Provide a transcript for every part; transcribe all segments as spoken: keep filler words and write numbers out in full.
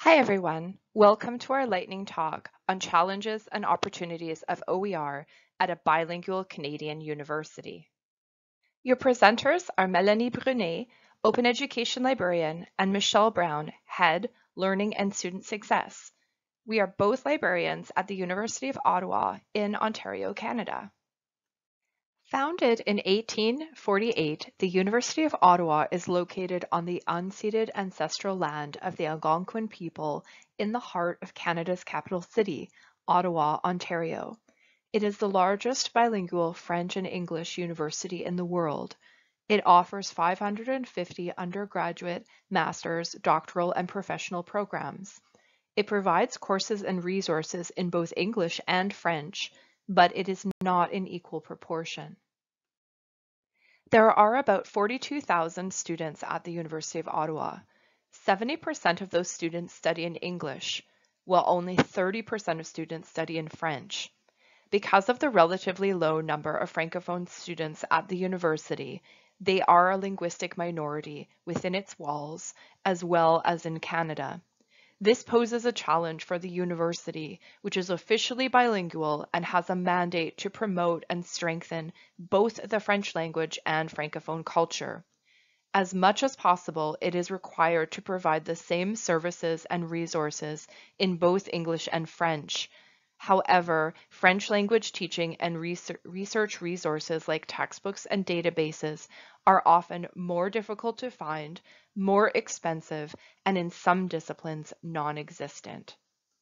Hi everyone, welcome to our lightning talk on challenges and opportunities of O E R at a bilingual Canadian university. Your presenters are Mélanie Brunet, Open Education Librarian, and Michelle Brown, Head, Learning and Student Success. We are both librarians at the University of Ottawa in Ontario, Canada. Founded in eighteen forty-eight, the University of Ottawa is located on the unceded ancestral land of the Algonquin people in the heart of Canada's capital city, Ottawa, Ontario. It is the largest bilingual French and English university in the world. It offers five hundred fifty undergraduate, master's, doctoral, and professional programs. It provides courses and resources in both English and French, but it is not in equal proportion. There are about forty-two thousand students at the University of Ottawa. seventy percent of those students study in English, while only thirty percent of students study in French. Because of the relatively low number of Francophone students at the university, they are a linguistic minority within its walls, as well as in Canada. This poses a challenge for the university, which is officially bilingual and has a mandate to promote and strengthen both the French language and Francophone culture. As much as possible, it is required to provide the same services and resources in both English and French. However, French language teaching and research resources like textbooks and databases are often more difficult to find, more expensive, and in some disciplines non-existent.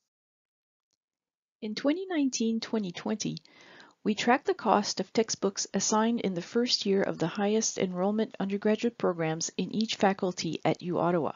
In twenty nineteen twenty twenty, we tracked the cost of textbooks assigned in the first year of the highest enrollment undergraduate programs in each faculty at U Ottawa.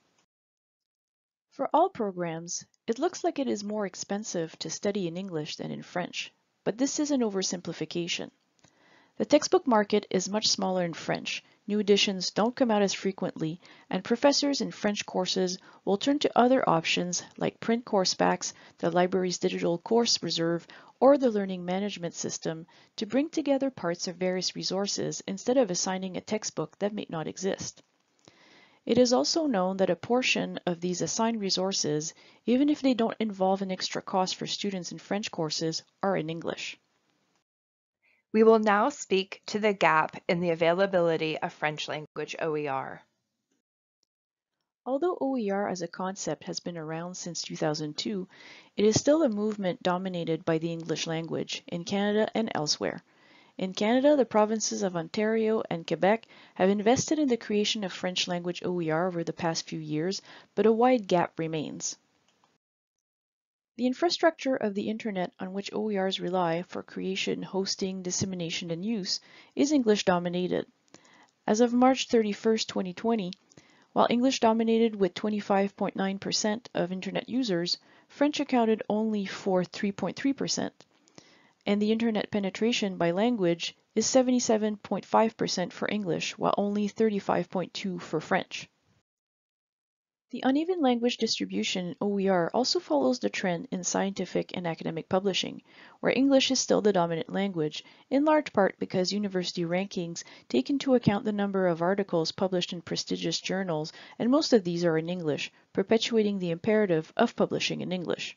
For all programs, it looks like it is more expensive to study in English than in French, but this is an oversimplification. The textbook market is much smaller in French, new editions don't come out as frequently, and professors in French courses will turn to other options like print course packs, the library's digital course reserve, or the learning management system to bring together parts of various resources instead of assigning a textbook that may not exist. It is also known that a portion of these assigned resources, even if they don't involve an extra cost for students in French courses, are in English. We will now speak to the gap in the availability of French language O E R. Although O E R as a concept has been around since two thousand two, it is still a movement dominated by the English language in Canada and elsewhere. In Canada, the provinces of Ontario and Quebec have invested in the creation of French language O E R over the past few years, but a wide gap remains. The infrastructure of the Internet on which O E Rs rely for creation, hosting, dissemination, and use is English dominated. As of March thirty-first, twenty twenty, while English dominated with twenty-five point nine percent of Internet users, French accounted only for three point three percent. And the Internet penetration by language is seventy-seven point five percent for English, while only thirty-five point two percent for French. The uneven language distribution in O E R also follows the trend in scientific and academic publishing, where English is still the dominant language, in large part because university rankings take into account the number of articles published in prestigious journals, and most of these are in English, perpetuating the imperative of publishing in English.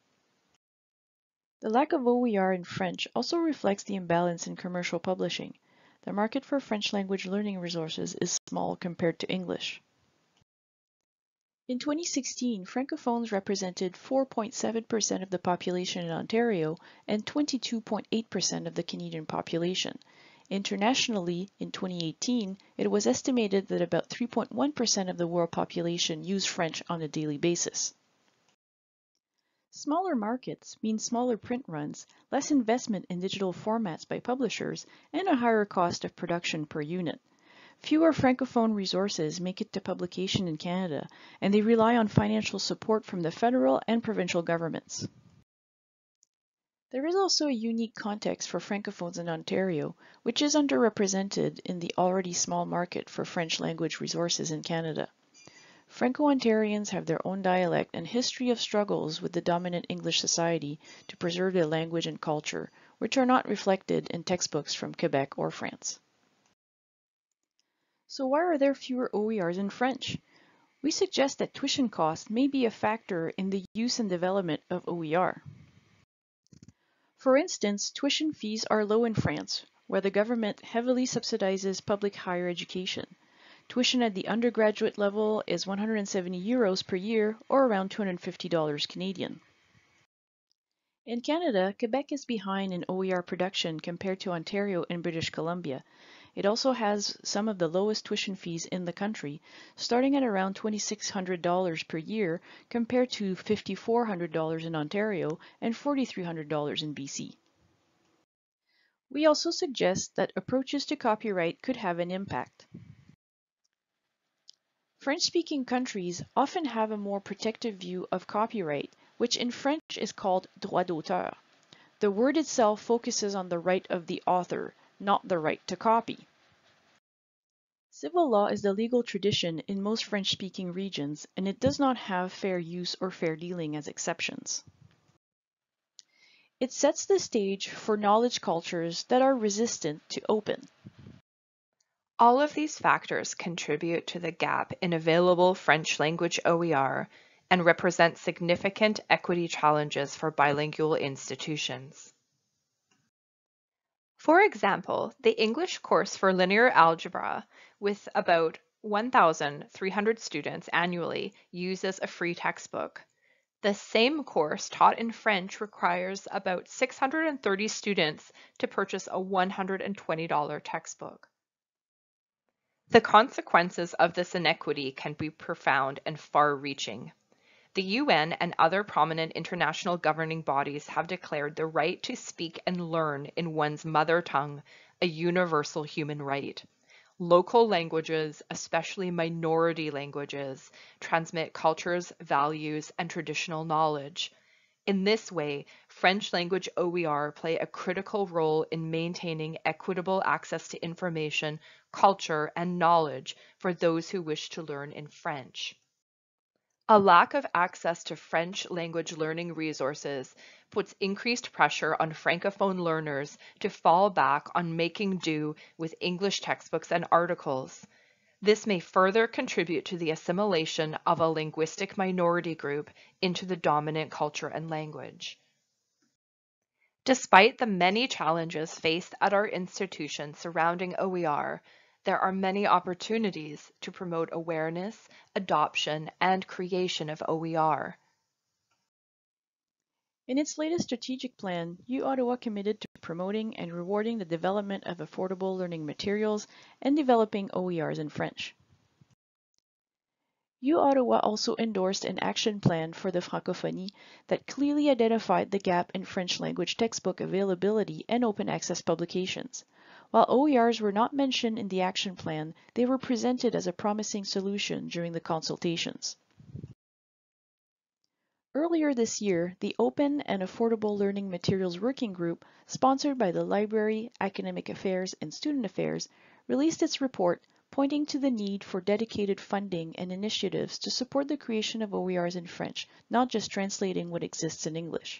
The lack of O E R in French also reflects the imbalance in commercial publishing. The market for French language learning resources is small compared to English. In twenty sixteen, Francophones represented four point seven percent of the population in Ontario and twenty-two point eight percent of the Canadian population. Internationally, in twenty eighteen, it was estimated that about three point one percent of the world population use French on a daily basis. Smaller markets mean smaller print runs, less investment in digital formats by publishers, and a higher cost of production per unit. Fewer Francophone resources make it to publication in Canada, and they rely on financial support from the federal and provincial governments. There is also a unique context for Francophones in Ontario, which is underrepresented in the already small market for French language resources in Canada. Franco-Ontarians have their own dialect and history of struggles with the dominant English society to preserve their language and culture, which are not reflected in textbooks from Quebec or France. So why are there fewer O E Rs in French? We suggest that tuition costs may be a factor in the use and development of O E R. For instance, tuition fees are low in France, where the government heavily subsidizes public higher education. Tuition at the undergraduate level is one hundred seventy euros per year, or around two hundred fifty dollars Canadian. In Canada, Quebec is behind in O E R production compared to Ontario and British Columbia. It also has some of the lowest tuition fees in the country, starting at around two thousand six hundred dollars per year compared to five thousand four hundred dollars in Ontario and four thousand three hundred dollars in B C. We also suggest that approaches to copyright could have an impact. French-speaking countries often have a more protective view of copyright, which in French is called droit d'auteur. The word itself focuses on the right of the author, not the right to copy. Civil law is the legal tradition in most French-speaking regions, and it does not have fair use or fair dealing as exceptions. It sets the stage for knowledge cultures that are resistant to open. All of these factors contribute to the gap in available French language O E R and represent significant equity challenges for bilingual institutions. For example, the English course for linear algebra, with about one thousand three hundred students annually, uses a free textbook. The same course taught in French requires about six hundred thirty students to purchase a one hundred twenty dollar textbook. The consequences of this inequity can be profound and far-reaching. The U N and other prominent international governing bodies have declared the right to speak and learn in one's mother tongue a universal human right. Local languages, especially minority languages, transmit cultures, values, and traditional knowledge. In this way, French language O E R play a critical role in maintaining equitable access to information, culture, and knowledge for those who wish to learn in French. A lack of access to French language learning resources puts increased pressure on Francophone learners to fall back on making do with English textbooks and articles. This may further contribute to the assimilation of a linguistic minority group into the dominant culture and language. Despite the many challenges faced at our institution surrounding O E R, there are many opportunities to promote awareness, adoption, and creation of O E R. In its latest strategic plan, U Ottawa committed to promoting and rewarding the development of affordable learning materials and developing O E Rs in French. U Ottawa also endorsed an action plan for the francophonie that clearly identified the gap in French language textbook availability and open access publications. While O E Rs were not mentioned in the action plan, they were presented as a promising solution during the consultations. Earlier this year, the Open and Affordable Learning Materials Working Group, sponsored by the Library, Academic Affairs, and Student Affairs, released its report pointing to the need for dedicated funding and initiatives to support the creation of O E Rs in French, not just translating what exists in English.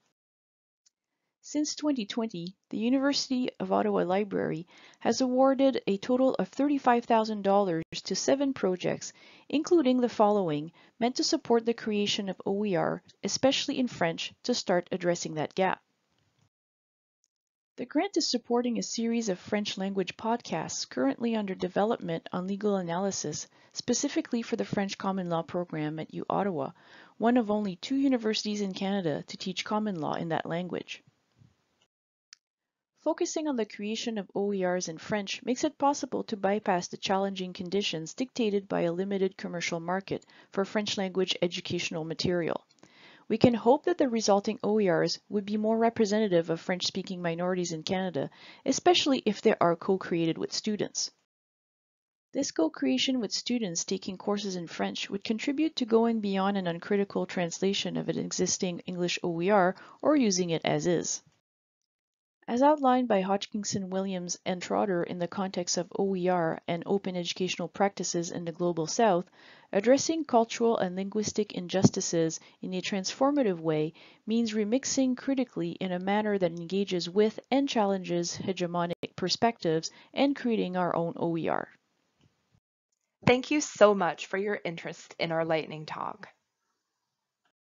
Since twenty twenty, the University of Ottawa Library has awarded a total of thirty-five thousand dollars to seven projects, including the following, meant to support the creation of O E R, especially in French, to start addressing that gap. The grant is supporting a series of French language podcasts currently under development on legal analysis, specifically for the French Common Law program at U Ottawa, one of only two universities in Canada to teach common law in that language. Focusing on the creation of O E Rs in French makes it possible to bypass the challenging conditions dictated by a limited commercial market for French language educational material. We can hope that the resulting O E Rs would be more representative of French-speaking minorities in Canada, especially if they are co-created with students. This co-creation with students taking courses in French would contribute to going beyond an uncritical translation of an existing English O E R or using it as is. As outlined by Hodgkinson, Williams, and Trotter in the context of O E R and open educational practices in the Global South, addressing cultural and linguistic injustices in a transformative way means remixing critically in a manner that engages with and challenges hegemonic perspectives and creating our own O E R. Thank you so much for your interest in our lightning talk.